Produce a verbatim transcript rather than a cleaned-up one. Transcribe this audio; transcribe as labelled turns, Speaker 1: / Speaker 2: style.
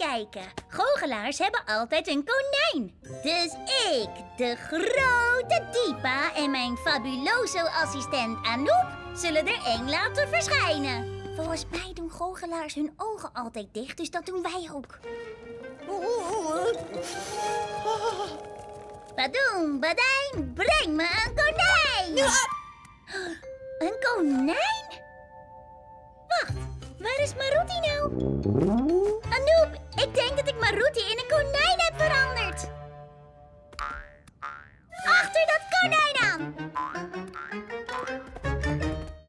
Speaker 1: kijken. Goochelaars hebben altijd een konijn. Dus ik, de grote Dipa en mijn fabuloso assistent Anouk zullen er één laten verschijnen. Volgens mij doen goochelaars hun ogen altijd dicht, dus dat doen wij ook. Badoem, badijn, breng me een konijn! Een konijn? Wacht, waar is Maruti nou? Anouk, ik denk dat ik Maruti in een konijn